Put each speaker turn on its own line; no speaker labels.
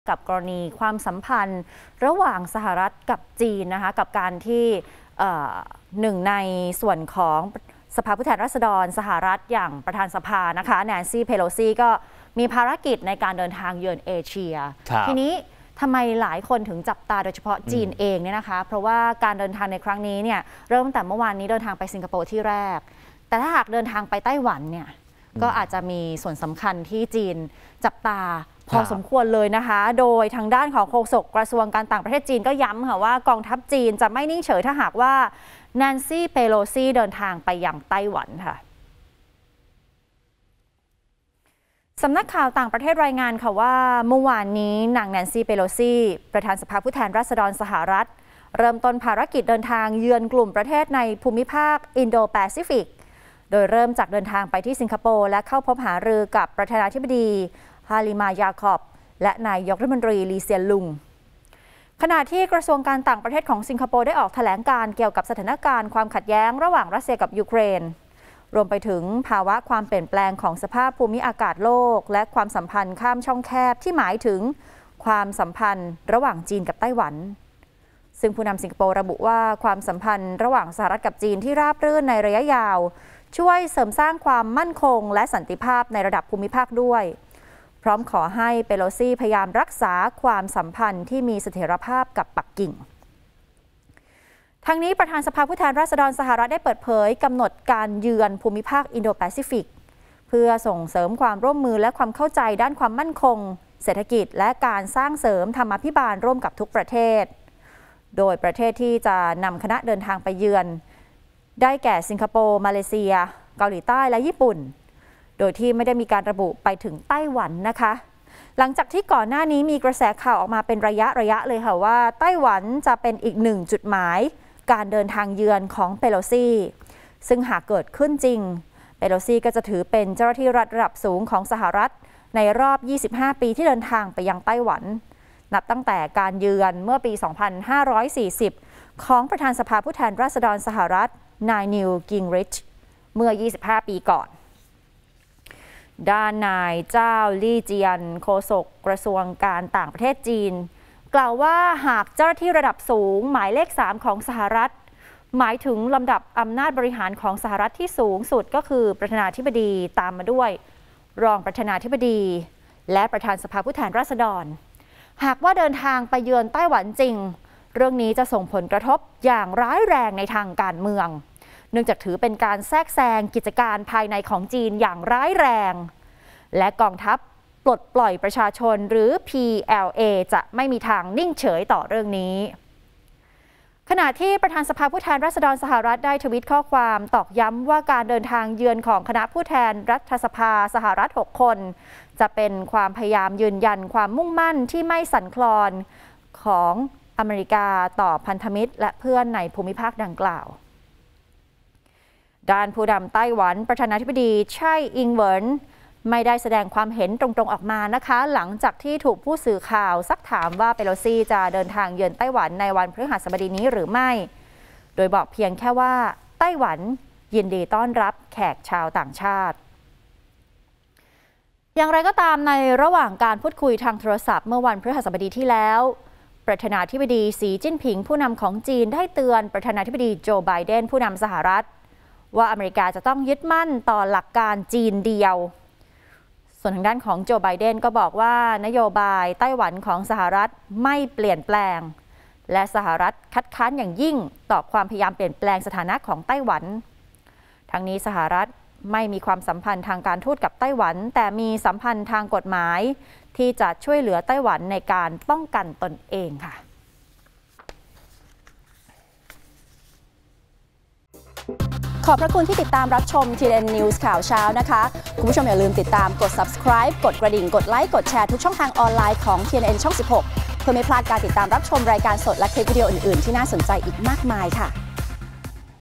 กับกรณีความสัมพันธ์ระหว่างสหรัฐกับจีนนะคะกับการที่หนึ่งในส่วนของสภาผู้แทนราษฎรสหรัฐอย่างประธานสภานะคะแนนซี่เพโลซีก็มีภารกิจในการเดินทางเยือนเอเชียทีนี้ทำไมหลายคนถึงจับตาโดยเฉพาะจีนเองเนี่ยนะคะเพราะว่าการเดินทางในครั้งนี้เนี่ยเริ่มตั้งแต่เมื่อวานนี้เดินทางไปสิงคโปร์ที่แรกแต่ถ้าหากเดินทางไปไต้หวันเนี่ยก็อาจจะมีส่วนสำคัญที่จีนจับตาพอสมควรเลยนะคะโดยทางด้านของโฆษกกระทรวงการต่างประเทศจีนก็ย้ำค่ะว่ากองทัพจีนจะไม่นิ่งเฉยถ้าหากว่าแนนซี่เพโลซีเดินทางไปยังไต้หวันค่ะสำนักข่าวต่างประเทศรายงานค่ะว่าเมื่อวานนี้นางแนนซี่เพโลซีประธานสภาผู้แทนราษฎรสหรัฐเริ่มต้นภารกิจเดินทางเยือนกลุ่มประเทศในภูมิภาคอินโดแปซิฟิกโดยเริ่มจากเดินทางไปที่สิงคโปร์และเข้าพบหารือกับประธานาธิบดีฮาลิมายาคอบและนายกรัฐมนตรีลีเซียนลุงขณะที่กระทรวงการต่างประเทศของสิงคโปร์ได้ออกแถลงการเกี่ยวกับสถานการณ์ความขัดแย้งระหว่างรัสเซียกับยูเครนรวมไปถึงภาวะความเปลี่ยนแปลงของสภาพภูมิอากาศโลกและความสัมพันธ์ข้ามช่องแคบที่หมายถึงความสัมพันธ์ระหว่างจีนกับไต้หวันซึ่งผู้นำสิงคโปร์ระบุว่าความสัมพันธ์ระหว่างสหรัฐกับจีนที่ราบรื่นในระยะยาวช่วยเสริมสร้างความมั่นคงและสันติภาพในระดับภูมิภาคด้วยพร้อมขอให้เปโลซีพยายามรักษาความสัมพันธ์ที่มีเสถียรภาพกับปักกิ่งทั้งนี้ประธานสภาผู้แทนราษฎรสหรัฐได้เปิดเผยกำหนดการเยือนภูมิภาคอินโดแปซิฟิกเพื่อส่งเสริมความร่วมมือและความเข้าใจด้านความมั่นคงเศรษฐกิจและการสร้างเสริมธรรมาภิบาลร่วมกับทุกประเทศโดยประเทศที่จะนำคณะเดินทางไปเยือนได้แก่สิงคโปร์มาเลเซียเกาหลีใต้และญี่ปุ่นโดยที่ไม่ได้มีการระบุไปถึงไต้หวันนะคะหลังจากที่ก่อนหน้านี้มีกระแสข่าวออกมาเป็นระยะเลยค่ะว่าไต้หวันจะเป็นอีกหนึ่งจุดหมายการเดินทางเยือนของเปโลซีซึ่งหากเกิดขึ้นจริงเปโลซีก็จะถือเป็นเจ้าหน้าที่รัฐระดับสูงของสหรัฐในรอบ25ปีที่เดินทางไปยังไต้หวันนับตั้งแต่การเยือนเมื่อปี2540ของประธานสภาผู้แทนราษฎรสหรัฐนายนิวกิงริชเมื่อ25ปีก่อนด้านนายเจ้าลี่เจียนโฆษกกระทรวงการต่างประเทศจีนกล่าวว่าหากเจ้าหน้าที่ระดับสูงหมายเลข3ของสหรัฐหมายถึงลำดับอำนาจบริหารของสหรัฐที่สูงสุดก็คือประธานาธิบดีตามมาด้วยรองประธานาธิบดีและประธานสภาผู้แทนราษฎรหากว่าเดินทางไปเยือนไต้หวันจริงเรื่องนี้จะส่งผลกระทบอย่างร้ายแรงในทางการเมืองเนื่องจากถือเป็นการแทรกแซงกิจการภายในของจีนอย่างร้ายแรงและกองทัพปลดปล่อยประชาชนหรือ PLA จะไม่มีทางนิ่งเฉยต่อเรื่องนี้ขณะที่ประธานสภาผู้แทนราษฎรสหรัฐได้ทวิตข้อความตอกย้ำว่าการเดินทางเยือนของคณะผู้แทนรัฐสภาสหรัฐ6คนจะเป็นความพยายามยืนยันความมุ่งมั่นที่ไม่สั่นคลอนของอเมริกาต่อพันธมิตรและเพื่อนในภูมิภาคดังกล่าวด้านผู้นำไต้หวันประธานาธิบดีไช่อิงเหวินไม่ได้แสดงความเห็นตรงๆออกมานะคะหลังจากที่ถูกผู้สื่อข่าวซักถามว่าเปโลซีจะเดินทางเยือนไต้หวันในวันพฤหัสบดีนี้หรือไม่โดยบอกเพียงแค่ว่าไต้หวันยินดีต้อนรับแขกชาวต่างชาติอย่างไรก็ตามในระหว่างการพูดคุยทางโทรศัพท์เมื่อวันพฤหัสบดีที่แล้วประธานาธิบดีสีจิ้นผิงผู้นำของจีนได้เตือนประธานาธิบดีโจไบเดนผู้นำสหรัฐว่าอเมริกาจะต้องยึดมั่นต่อหลักการจีนเดียวส่วนทางด้านของโจไบเดนก็บอกว่านโยบายไต้หวันของสหรัฐไม่เปลี่ยนแปลงและสหรัฐคัดค้านอย่างยิ่งต่อความพยายามเปลี่ยนแปลงสถานะของไต้หวันทั้งนี้สหรัฐไม่มีความสัมพันธ์ทางการทูตกับไต้หวันแต่มีสัมพันธ์ทางกฎหมายที่จะช่วยเหลือไต้หวันในการป้องกันตนเองค่ะขอบพระคุณที่ติดตามรับชม TNN News ข่าวเช้านะคะคุณผู้ชมอย่าลืมติดตามกด subscribe กดกระดิ่งกดไลค์กดแชร์ทุกช่องทางออนไลน์ของ TNN ช่อง 16 เพื่อไม่พลาดการติดตามรับชมรายการสดและคลิปวิดีโออื่นๆที่น่าสนใจอีกมากมายค่ะ